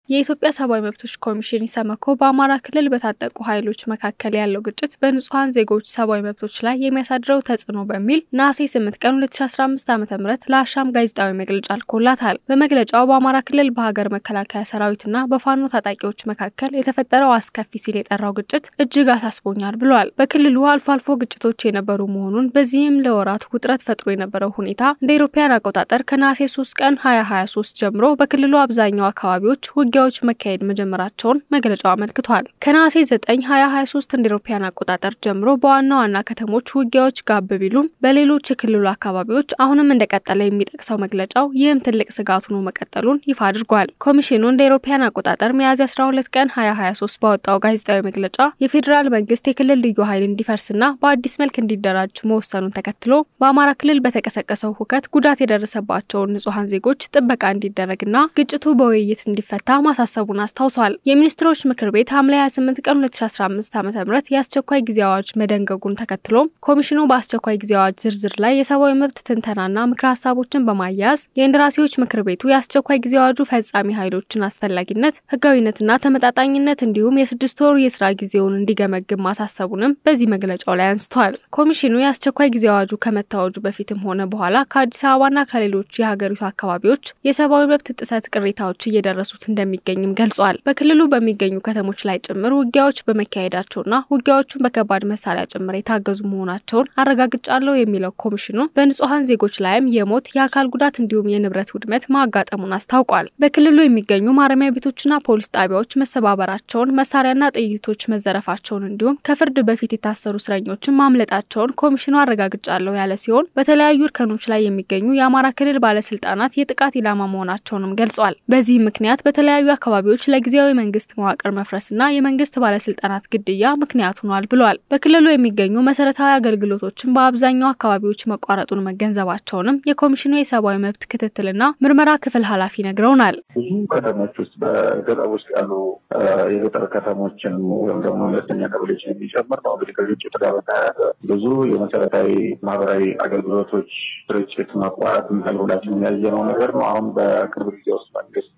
የኢትዮጵያ ሰብአዊ መብቶች ኮሚሽን ኢሰመኮ በአማራ ክልል በታጠቁ ኃይሎች መካከል ያለው ግጭት በንጹሃን ዜጎች ሰብአዊ መብቶች ላይ የሚያሳድረው ተጽዕኖ በሚል ነሐሴ 8 ቀን 2015 ዓ.ም ለአሻም ጋዜጣዊ መግለጫ አልኮላታል። በመግለጫው በአማራ ክልል በሀገር መከላከያ ሰራዊትና በፋኖ ታጣቂዎች መካከል የተፈጠረው አስከፊ ሲል የጠራው ግጭት እጅግ አሳስቦኛል ብሏል። በክልሉ አልፎ አልፎ ግጭቶች የነበሩ መሆኑን በዚህም ለወራት ውጥረት ፈጥሮ የነበረው ሁኔታ እንደ አውሮፓውያን አቆጣጠር ከነሐሴ 3 ቀን 2023 ጀምሮ በክልሉ አብዛኛው አካባቢዎች ውጊያዎች መካሄድ መጀመራቸውን መግለጫው አመልክቷል። ከነሐሴ 9 2023 እንደ አውሮፓውያን አቆጣጠር ጀምሮ በዋና ከተሞች ውጊያዎች ጋብ ቢሉም በሌሎች የክልሉ አካባቢዎች አሁንም እንደቀጠለ የሚጠቅሰው መግለጫው ይህም ትልቅ ስጋት ሆኖ መቀጠሉን ይፋ አድርጓል። ኮሚሽኑ እንደ አውሮፓውያን አቆጣጠር ሚያዝያ 12 ቀን 2023 ባወጣው ጋዜጣዊ መግለጫ የፌዴራል መንግስት የክልል ልዩ ኃይል እንዲፈርስና በአዲስ መልክ እንዲደራጅ መወሰኑን ተከትሎ በአማራ ክልል በተቀሰቀሰው ሁከት ጉዳት የደረሰባቸው ንጹሃን ዜጎች ጥበቃ እንዲደረግና ግጭቱ በውይይት እንዲፈታ ማሳሰቡን አስታውሷል። የሚኒስትሮች ምክር ቤት ሐምሌ 28 ቀን 2015 ዓ.ም የአስቸኳይ ጊዜ አዋጅ መደንገጉን ተከትሎ ኮሚሽኑ በአስቸኳይ ጊዜ አዋጅ ዝርዝር ላይ የሰብአዊ መብት ትንተናና ምክረ ሐሳቦችን በማያያዝ የኢንደራሲዎች ምክር ቤቱ የአስቸኳይ ጊዜ አዋጁ ፈጻሚ ኃይሎችን አስፈላጊነት፣ ህጋዊነትና ተመጣጣኝነት እንዲሁም የ6 ወር የሥራ ጊዜውን እንዲገመግም ማሳሰቡንም በዚህ መግለጫው ላይ አንስቷል። ኮሚሽኑ የአስቸኳይ ጊዜ አዋጁ ከመታወጁ በፊትም ሆነ በኋላ ከአዲስ አበባና ከሌሎች የሀገሪቱ አካባቢዎች የሰብአዊ መብት ጥሰት ቅሬታዎች እየደረሱት እንደሚገኝም ገልጿል። በክልሉ በሚገኙ ከተሞች ላይ ጭምር ውጊያዎች በመካሄዳቸውና ውጊያዎቹን በከባድ መሳሪያ ጭምር የታገዙ መሆናቸውን አረጋግጫለሁ የሚለው ኮሚሽኑ በንጹሃን ዜጎች ላይም የሞት የአካል ጉዳት እንዲሁም የንብረት ውድመት ማጋጠሙን አስታውቋል። በክልሉ የሚገኙ ማረሚያ ቤቶችና ፖሊስ ጣቢያዎች መሰባበራቸውን፣ መሳሪያና ጥይቶች መዘረፋቸውን እንዲሁም ከፍርድ በፊት የታሰሩ እስረኞችን ማምለጣቸውን ኮሚሽኑ አረጋግጫለሁ ያለ ሲሆን በተለያዩ እርከኖች ላይ የሚገኙ የአማራ ክልል ባለስልጣናት የጥቃት ኢላማ መሆናቸውንም ገልጿል። በዚህ ምክንያት በተለያዩ አካባቢዎች ለጊዜያዊ መንግስት መዋቅር መፍረስና የመንግስት ባለስልጣናት ግድያ ምክንያት ሆኗል ብሏል። በክልሉ የሚገኙ መሰረታዊ አገልግሎቶችን በአብዛኛው አካባቢዎች መቋረጡን መገንዘባቸውንም የኮሚሽኑ የሰብአዊ መብት ክትትልና ምርመራ ክፍል ኃላፊ ነግረውናል። ብዙ ከተሞች ውስጥ በገጠር ውስጥ ያሉ የገጠር ከተሞችን ወይም ደግሞ ሁለተኛ ቀበሌዎችን የሚጨምር ነው። እንግዲህ ከግጭቱ ጋር በተያያዘ ብዙ የመሰረታዊ ማህበራዊ አገልግሎቶች ስርጭት መቋረጥ ሁላችንም ያየነው ነገር ነው። አሁን በቅርብ ጊዜ ውስጥ መንግስት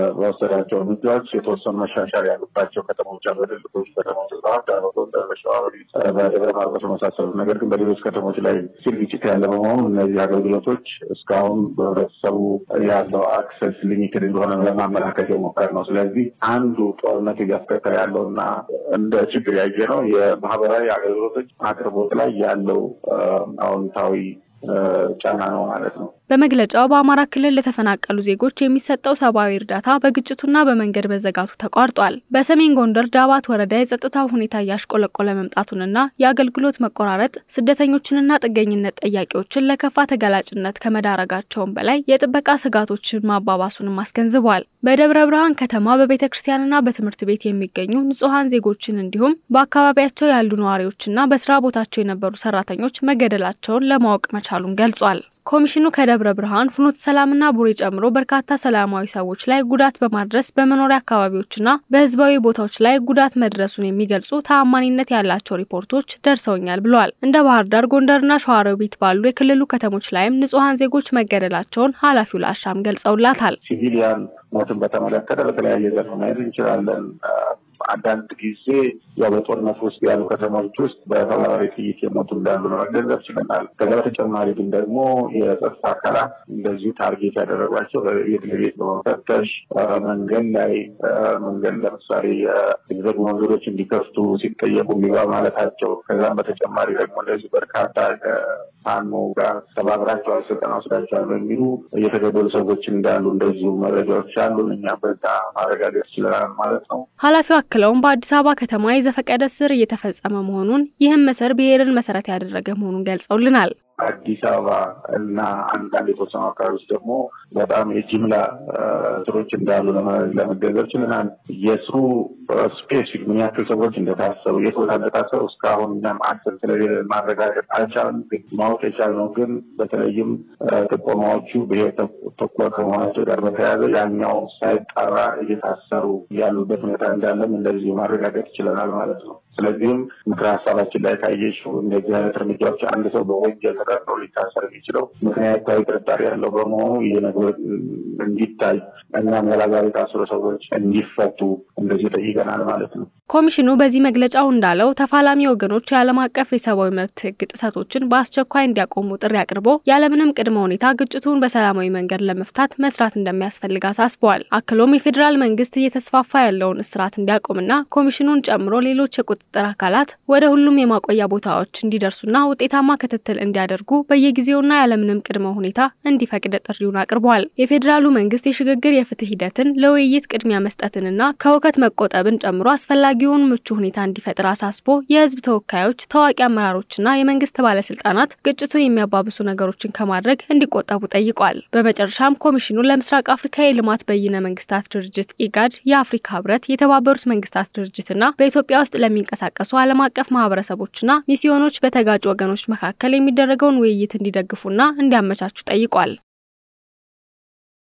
በወሰዳቸው እርምጃዎች የተወሰኑ መሻሻል ያሉባቸው ከተሞች አሉ። በትልቆቹ ከተሞች በደብረ ማርቆስ መሳሰሉት። ነገር ግን በሌሎች ከተሞች ላይ ግጭት ያለ በመሆኑ እነዚህ አገልግሎቶች እስካሁን በህብረተሰቡ ያለው አክሰስ ሊሚትድ እንደሆነ ለማመላከት የሞከር ነው። ስለዚህ አንዱ ጦርነት እያስከተለ ያለውና እንደ ችግር ያየ ነው የማህበራዊ አገልግሎቶች አቅርቦት ላይ ያለው አዎንታዊ ጫና ነው ማለት ነው። በመግለጫው በአማራ ክልል ለተፈናቀሉ ዜጎች የሚሰጠው ሰብአዊ እርዳታ በግጭቱና በመንገድ መዘጋቱ ተቋርጧል። በሰሜን ጎንደር ዳባት ወረዳ የጸጥታው ሁኔታ ያሽቆለቆለ መምጣቱንና የአገልግሎት መቆራረጥ ስደተኞችንና ጥገኝነት ጠያቂዎችን ለከፋ ተጋላጭነት ከመዳረጋቸውም በላይ የጥበቃ ስጋቶችን ማባባሱንም አስገንዝቧል። በደብረ ብርሃን ከተማ በቤተክርስቲያንና በትምህርት ቤት የሚገኙ ንጹሃን ዜጎችን እንዲሁም በአካባቢያቸው ያሉ ነዋሪዎችና በስራ ቦታቸው የነበሩ ሰራተኞች መገደላቸውን ለማወቅ መቻሉን ገልጿል። ኮሚሽኑ ከደብረ ብርሃን ፍኖተ ሰላምና ቡሬ ጨምሮ በርካታ ሰላማዊ ሰዎች ላይ ጉዳት በማድረስ በመኖሪያ አካባቢዎችና በህዝባዊ ቦታዎች ላይ ጉዳት መድረሱን የሚገልጹ ተአማኒነት ያላቸው ሪፖርቶች ደርሰውኛል ብለዋል። እንደ ባህር ዳር፣ ጎንደርና ሸዋሮቢት ባሉ የክልሉ ከተሞች ላይም ንጹሃን ዜጎች መገደላቸውን ኃላፊው ለአሻም ገልጸውላታል። ሲቪሊያን ሞትን በተመለከተ በተለያየ ዘርፍ ማየት እንችላለን። አንዳንድ ጊዜ ያው በጦርነት ውስጥ ያሉ ከተሞች ውስጥ በተባራሪ ጥይት የሞቱ እንዳሉ ነው መገንዘብ ችለናል። ከዛ በተጨማሪ ግን ደግሞ የጸጥታ አካላት እንደዚሁ ታርጌት ያደረጓቸው የግለቤት በመፈተሽ መንገድ ለምሳሌ የዝግ መንገዶች እንዲከፍቱ ሲጠየቁ ቢባ ማለታቸው፣ ከዛም በተጨማሪ ደግሞ እንደዚሁ በርካታ ፋኖ ጋር ተባብራቸዋል፣ ስልጠና ወስዳቸዋል በሚሉ የተገደሉ ሰዎች እንዳሉ እንደዚሁ መረጃዎች አሉ። እኛ በዛ ማረጋገጥ ችለናል ማለት ነው። ኃላፊው አክለውም በአዲስ አበባ ከተማ የዘፈቀደ ስር እየተፈጸመ መሆኑን ይህም መሰር ብሔርን መሰረት ያደረገ መሆኑን ገልጸውልናል። አዲስ አበባ እና አንዳንድ የተወሰኑ አካባቢዎች ደግሞ በጣም የጅምላ ስሮች እንዳሉ ለመገንዘብ ችለናል። የስሩ ስፔሲፊክ ምን ያክል ሰዎች እንደታሰሩ የት ቦታ እንደታሰሩ እስካሁን እኛም አክሰስ ስለሌለ ማረጋገጥ አልቻልንም። ማወቅ የቻልነው ግን በተለይም ጥቆማዎቹ ብሔር ተኮር ከመሆናቸው ጋር በተያያዘ ያኛው ሳይጣራ እየታሰሩ ያሉበት ሁኔታ እንዳለም እንደዚሁ ማረጋገጥ ችለናል ማለት ነው። ስለዚህም ምክረ ሀሳባችን ላይ ካየሽው እንደዚህ አይነት እርምጃዎች አንድ ሰው በወንጀል ተጠርጥሮ ሊታሰር የሚችለው ምክንያታዊ ጥርጣሬ ያለው በመሆኑ የነገር እንዲታይ እና መላጋሪ ታስሮ ሰዎች እንዲፈቱ እንደዚህ ጠይቀናል ማለት ነው። ኮሚሽኑ በዚህ መግለጫው እንዳለው ተፋላሚ ወገኖች የዓለም አቀፍ የሰብአዊ መብት ሕግ ጥሰቶችን በአስቸኳይ እንዲያቆሙ ጥሪ አቅርቦ ያለምንም ቅድመ ሁኔታ ግጭቱን በሰላማዊ መንገድ ለመፍታት መስራት እንደሚያስፈልግ አሳስበዋል። አክሎም የፌዴራል መንግስት እየተስፋፋ ያለውን እስራት እንዲያቆምና ኮሚሽኑን ጨምሮ ሌሎች የቁጥጥር አካላት ወደ ሁሉም የማቆያ ቦታዎች እንዲደርሱና ውጤታማ ክትትል እንዲያደርጉ በየጊዜውና ያለምንም ቅድመ ሁኔታ እንዲፈቅድ ጥሪውን አቅርበዋል። የፌዴራሉ መንግስት የሽግግር የፍትህ ሂደትን ለውይይት ቅድሚያ መስጠትንና ከውከት መቆጠብን ጨምሮ አስፈላጊውን ምቹ ሁኔታ እንዲፈጥር አሳስቦ የህዝብ ተወካዮች፣ ታዋቂ አመራሮችና የመንግስት ባለስልጣናት ግጭቱን የሚያባብሱ ነገሮችን ከማድረግ እንዲቆጠቡ ጠይቋል። በመጨረሻም ኮሚሽኑ ለምስራቅ አፍሪካ የልማት በይነ መንግስታት ድርጅት ኢጋድ፣ የአፍሪካ ህብረት፣ የተባበሩት መንግስታት ድርጅትና በኢትዮጵያ ውስጥ ለሚንቀሳቀሱ ዓለም አቀፍ ማህበረሰቦችና ሚስዮኖች በተጋጩ ወገኖች መካከል የሚደረገውን ውይይት እንዲደግፉና እንዲያመቻቹ ጠይቋል።